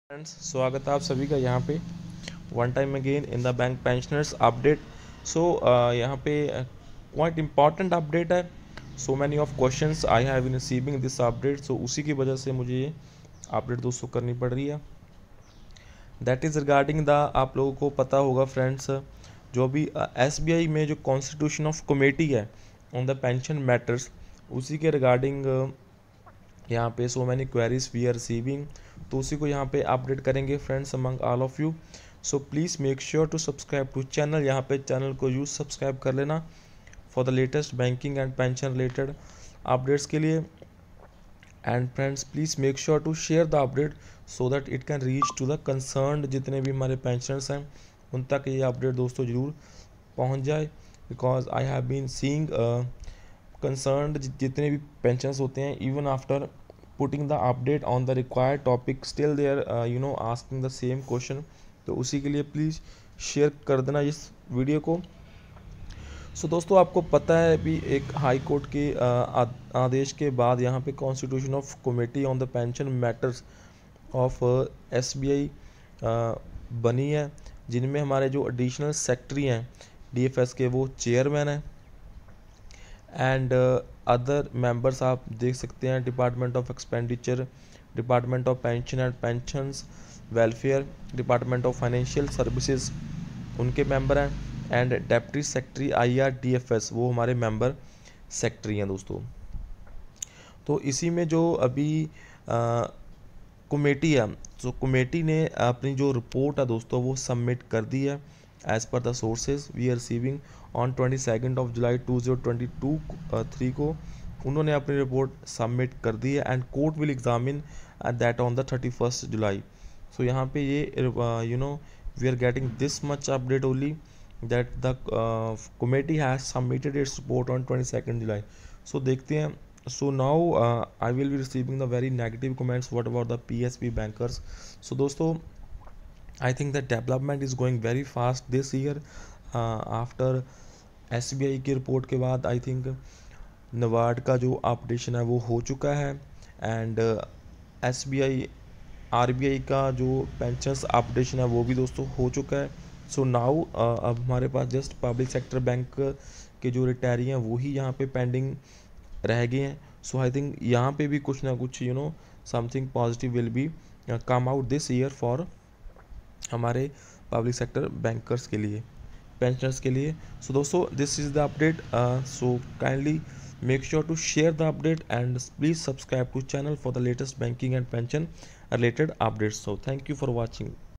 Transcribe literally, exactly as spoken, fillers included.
Friends, स्वागत है आप सभी का यहाँ पे one time again in the bank pensioners update. So यहाँ पे क्वाइट इम्पॉर्टेंट अपडेट है। So many of questions I have in receiving this update, so उसी की वजह से मुझे ये अपडेट दोस्तों करनी पड़ रही है। दैट इज़ रिगार्डिंग द, आप लोगों को पता होगा फ्रेंड्स, जो भी एस बी आई में जो कॉन्स्टिट्यूशन ऑफ कमेटी है ऑन द पेंशन मैटर्स, उसी के रिगार्डिंग यहाँ पे so many queries we are receiving, तो उसी को यहाँ पे अपडेट करेंगे friends among all of you. So please make sure to subscribe to channel, यहाँ पे चैनल को यूज सब्सक्राइब कर लेना for the latest banking and pension related updates के लिए। And friends please make sure to share the update so that it can reach to the concern, जितने भी हमारे पेंशनर्स हैं उन तक ये अपडेट दोस्तों ज़रूर पहुँच जाए, because I have been seeing concern जितने भी पेंशनर्स होते हैं, even after putting the update on the required topic still they are uh, you know asking the same question। तो उसी के लिए प्लीज़ शेयर कर देना इस वीडियो को। सो so, दोस्तों आपको पता है अभी एक हाई कोर्ट के uh, आदेश के बाद यहाँ पे constitution of committee on the pension matters of S B I बनी है, जिनमें हमारे जो एडिशनल सेक्रेटरी हैं डी एफ एस के वो चेयरमैन हैं, एंड अदर मेंबर्स आप देख सकते हैं department of expenditure, department of pension and pensions welfare, department of financial services उनके मेंबर हैं, and deputy secretary I R D F S वो हमारे मेंबर सेक्रेटरी हैं दोस्तों। तो इसी में जो अभी कमेटी है, तो कमेटी ने अपनी जो रिपोर्ट है दोस्तों वो सबमिट कर दी है as per the sources we are receiving on twenty second of July two zero twenty two three को उन्होंने अपनी रिपोर्ट सबमिट कर दी है, and court will examine that on the thirty first July. So यहाँ पे ये you know we are getting this much update only that the committee has submitted its report on twenty second July. So देखते हैं। So now I will be receiving the very negative comments what about the P S P bankers. So दोस्तों I think that development is going very fast this year uh, after S B I की report के बाद I think NABARD का जो updation है वो हो चुका है, and S B I R B I का जो पेंशंस अपडेशन है वो भी दोस्तों हो चुका है। सो so नाउ uh, अब हमारे पास जस्ट पब्लिक सेक्टर बैंक के जो रिटायरी हैं वही यहाँ पे पेंडिंग रह गए हैं। सो आई थिंक यहाँ पे भी कुछ ना कुछ you know something positive will be come out this year for हमारे पब्लिक सेक्टर बैंकर्स के लिए, पेंशनर्स के लिए। सो दोस्तों this is the update, so kindly make sure to share the update and please subscribe to channel for the latest banking and pension related updates. So thank you for watching.